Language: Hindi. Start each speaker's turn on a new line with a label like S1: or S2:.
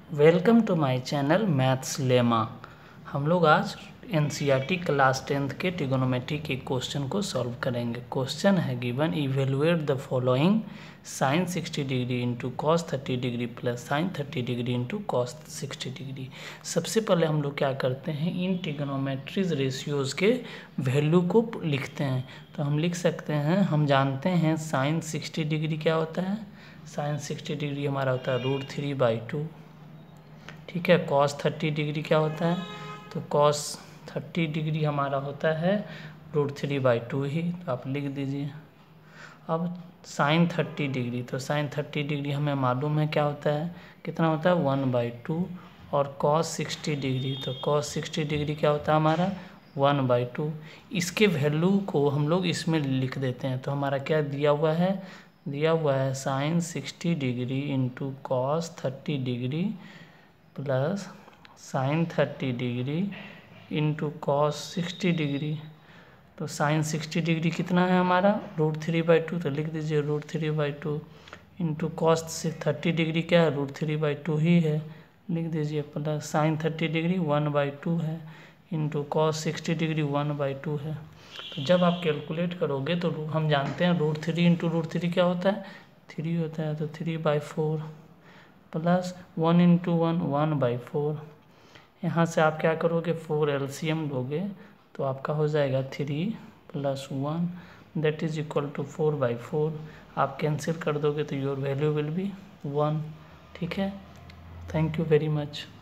S1: Welcome to my channel maths lemma. हम लोग आज एनसीईआरटी क्लास 10th के ट्रिगोनोमेट्री के क्वेश्चन को सॉल्व करेंगे। क्वेश्चन है given evaluate the following sine 60 degree into cos 30 degree plus sine 30 degree into cos 60 degree. सबसे पहले हम लोग क्या करते हैं, इन ट्रिगोनोमेट्रीज रेशियोज़ के वैल्यू को लिखते हैं। तो हम लिख सकते हैं, हम जानते हैं साइन 60 डिग्री क्या होता है। साइन 60 डिग्री हमारा होता है √3/2। ठीक है। कॉस 30 डिग्री क्या होता है, तो कॉस 30 डिग्री हमारा होता है √3/2 ही, तो आप लिख दीजिए। अब साइन 30 डिग्री, तो साइन 30 डिग्री हमें मालूम है क्या होता है, कितना होता है 1/2। और कॉस 60 डिग्री, तो कॉस 60 डिग्री क्या होता है हमारा 1/2। इसके वैल्यू को हम लोग इसमें लिख देते हैं। तो हमारा क्या दिया हुआ है sine 60 degree into cos 30 degree plus sine 30 degree into cos 60 degree. तो साइन 60 डिग्री कितना है हमारा √3/2, तो लिख दीजिए √3/2 इंटू कॉस 30 डिग्री क्या है √3/2 ही है, लिख दीजिए। प्लस साइन 30 डिग्री 1/2 है इंटू कॉस 60 डिग्री 1/2 है। तो जब आप कैलकुलेट करोगे तो हम जानते हैं √3 इंटू √3 क्या होता है 3 होता है, तो 3/4 प्लस 1 इंटू 1/4। यहाँ से आप क्या करोगे 4 LCM लोगे तो आपका हो जाएगा 3 + 1 दैट इज इक्वल टू 4/4। आप कैंसिल कर दोगे तो योर वैल्यू विल बी 1। ठीक है। Thank you very much.